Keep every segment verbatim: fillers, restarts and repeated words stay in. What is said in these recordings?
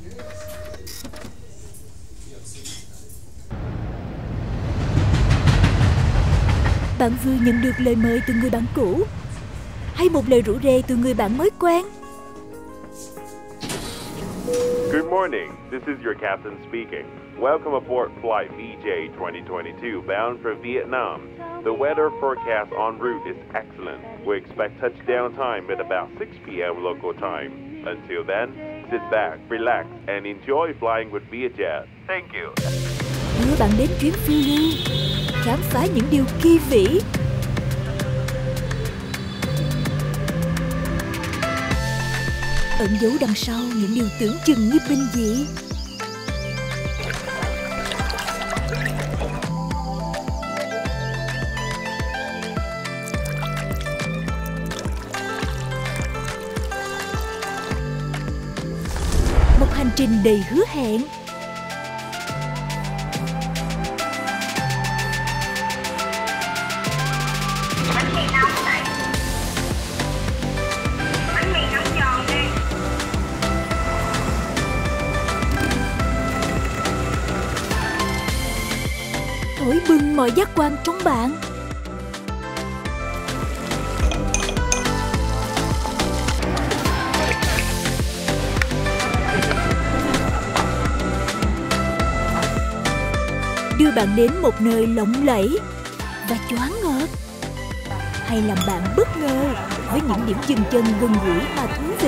Bạn vừa nhận được lời mời từ người bạn cũ hay một lời rủ rê từ người bạn mới quen? Good morning. This is your captain speaking. Welcome aboard flight V J twenty twenty-two bound for Vietnam. The weather forecast en route is excellent. We expect touchdown time at about six p m local time. Until then, sit back, relax, and enjoy flying with Vietjet. Thank you. Đưa bạn đến chuyến phiêu lưu, khám phá những điều kỳ vĩ. Ẩn giấu đằng sau những điều tưởng chừng như bình dị. Một hành trình đầy hứa hẹn. Thổi bừng mọi giác quan trong bạn. Đưa bạn đến một nơi lộng lẫy và choáng ngợp, hay làm bạn bất ngờ với những điểm dừng chân gần gũi mà thú vị.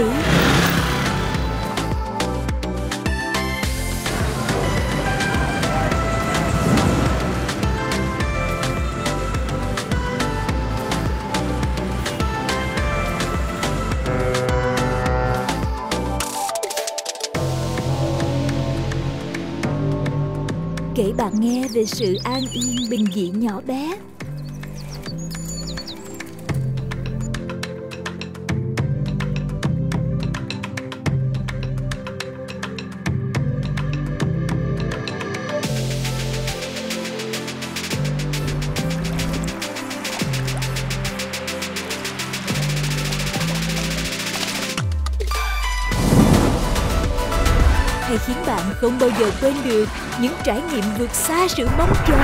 Kể bạn nghe về sự an yên bình dị nhỏ bé. Hay khiến bạn không bao giờ quên được những trải nghiệm vượt xa sự mong chờ.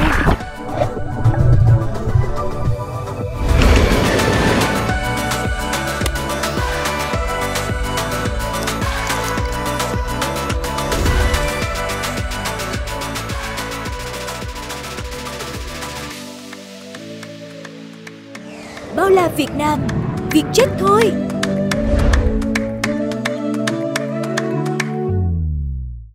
Bao la Việt Nam, Vietjet thôi.